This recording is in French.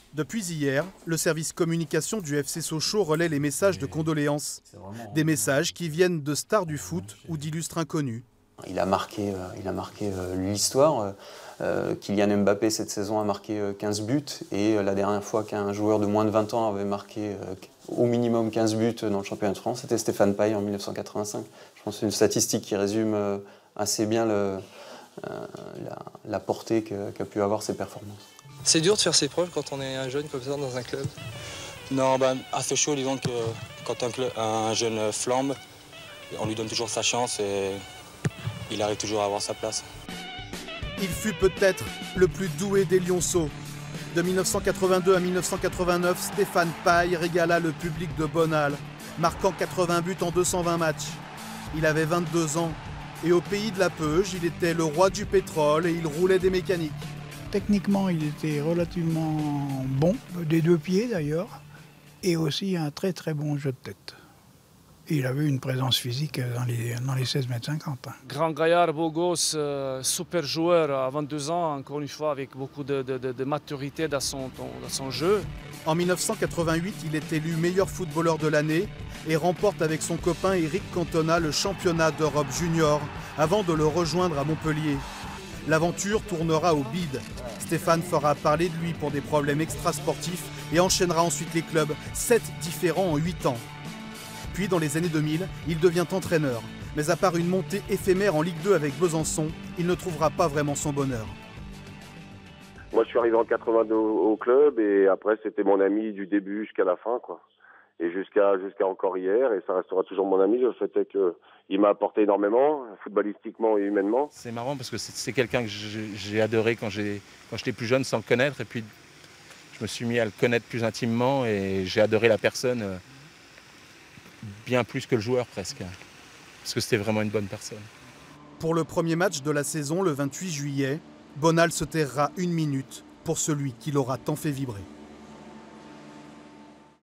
Depuis hier, le service communication du FC Sochaux relaie les messages de condoléances. Des messages qui viennent de stars du foot ou d'illustres inconnus. Il a marqué l'histoire. Kylian Mbappé cette saison a marqué 15 buts et la dernière fois qu'un joueur de moins de 20 ans avait marqué au minimum 15 buts dans le championnat de France, c'était Stéphane Paille en 1985. Je pense que c'est une statistique qui résume assez bien la portée qu'a pu avoir ses performances. C'est dur de faire ses preuves quand on est un jeune comme ça dans un club? Non, à Sochaux, disons que quand un jeune flambe, on lui donne toujours sa chance et il arrive toujours à avoir sa place. Il fut peut-être le plus doué des lionceaux. De 1982 à 1989, Stéphane Paille régala le public de Bonal, marquant 80 buts en 220 matchs. Il avait 22 ans et au pays de la Peuge, il était le roi du pétrole et il roulait des mécaniques. Techniquement, il était relativement bon, des deux pieds d'ailleurs, et aussi un très très bon jeu de tête. Et il avait une présence physique dans les 16,50 m. Grand gaillard, beau gosse, super joueur à 22 ans, encore une fois avec beaucoup de maturité dans son jeu. En 1988, il est élu meilleur footballeur de l'année et remporte avec son copain Eric Cantona le championnat d'Europe junior avant de le rejoindre à Montpellier. L'aventure tournera au bide. Stéphane fera parler de lui pour des problèmes extrasportifs et enchaînera ensuite les clubs, 7 différents en 8 ans. Puis dans les années 2000, il devient entraîneur. Mais à part une montée éphémère en Ligue 2 avec Besançon, il ne trouvera pas vraiment son bonheur. Moi je suis arrivé en 82 au club et après c'était mon ami du début jusqu'à la fin, quoi. Et jusqu'à encore hier, et ça restera toujours mon ami. Le fait est qu'il m'a apporté énormément, footballistiquement et humainement. C'est marrant parce que c'est quelqu'un que j'ai adoré quand j'étais plus jeune sans le connaître. Et puis je me suis mis à le connaître plus intimement et j'ai adoré la personne bien plus que le joueur presque. Parce que c'était vraiment une bonne personne. Pour le premier match de la saison, le 28 juillet, Bonal se taira 1 minute pour celui qui l'aura tant fait vibrer.